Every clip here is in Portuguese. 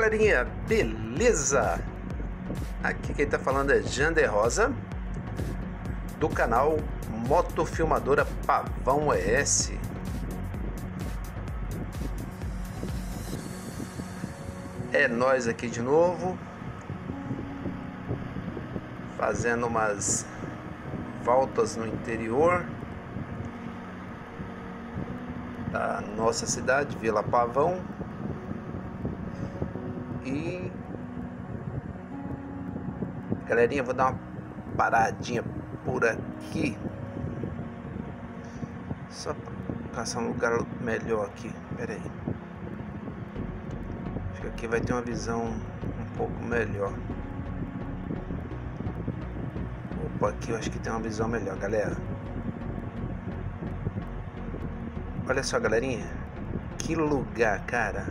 galerinha, beleza? Aqui quem tá falando é Jander Rosa, do canal Motofilmadora Pavão ES. É nós aqui de novo, fazendo umas voltas no interior da nossa cidade, Vila Pavão. E galerinha, vou dar uma paradinha por aqui só para caçar um lugar melhor aqui. Pera aí, acho que aqui vai ter uma visão um pouco melhor. Opa, aqui eu acho que tem uma visão melhor, galera. Olha só, galerinha, que lugar, cara.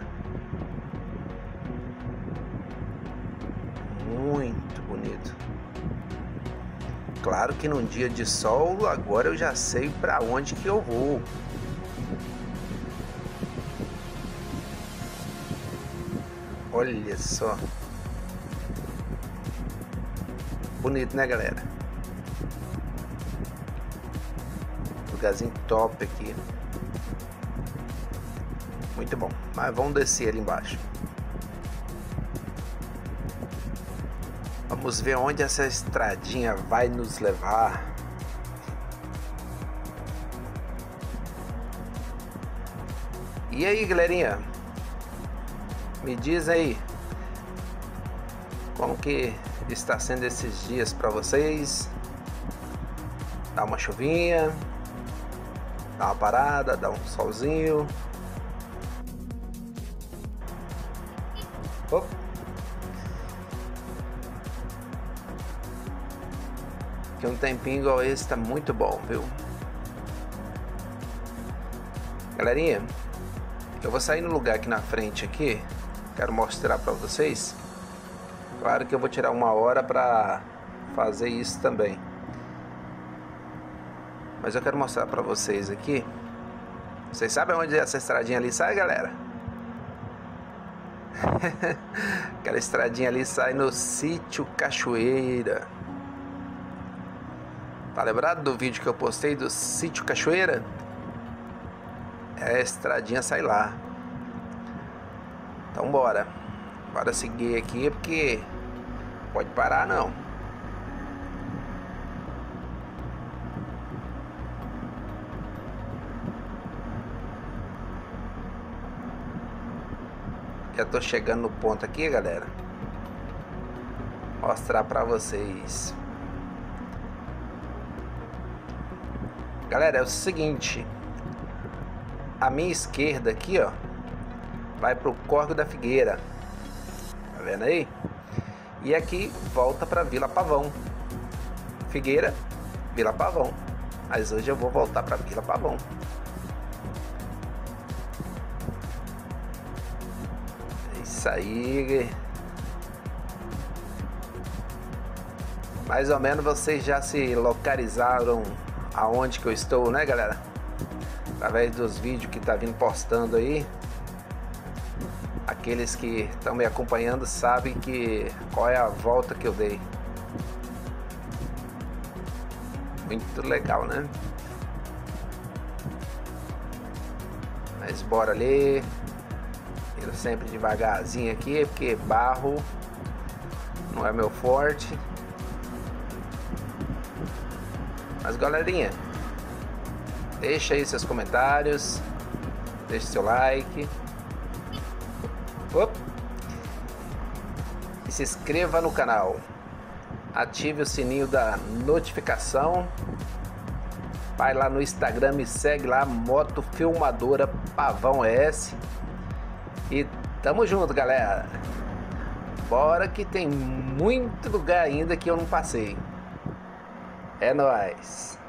Muito bonito. Claro que num dia de sol, agora eu já sei para onde que eu vou. Olha só. Bonito, né, galera? Lugarzinho top aqui. Muito bom. Mas vamos descer ali embaixo. Vamos ver onde essa estradinha vai nos levar. E aí, galerinha, me diz aí como que está sendo esses dias para vocês. Dá uma chuvinha, dá uma parada, dá um solzinho. Opa. Que um tempinho igual esse tá muito bom, viu? Galerinha, eu vou sair no lugar aqui na frente aqui. Quero mostrar pra vocês. Claro que eu vou tirar uma hora pra fazer isso também, mas eu quero mostrar pra vocês aqui. Vocês sabem onde essa estradinha ali sai, galera? Aquela estradinha ali sai no Sítio Cachoeira. Tá lembrado do vídeo que eu postei do Sítio Cachoeira? É, a estradinha sai lá. Então bora seguir aqui, porque pode parar não. Já tô chegando no ponto aqui, galera. Mostrar pra vocês. Galera, é o seguinte, a minha esquerda aqui, ó, vai pro Córrego da Figueira, tá vendo aí? E aqui volta pra Vila Pavão. Figueira, Vila Pavão. Mas hoje eu vou voltar pra Vila Pavão. É isso aí. Mais ou menos vocês já se localizaram aonde que eu estou, né, galera? Através dos vídeos que tá vindo postando aí. Aqueles que estão me acompanhando sabem que qual é a volta que eu dei. Muito legal, né? Mas bora ali. Indo sempre devagarzinho aqui, porque barro não é meu forte. Mas galerinha, deixa aí seus comentários, deixa seu like. Opa. E se inscreva no canal. Ative o sininho da notificação. Vai lá no Instagram, me segue lá, Motofilmadora Pavão ES. E tamo junto, galera. Bora que tem muito lugar ainda que eu não passei. É nóis!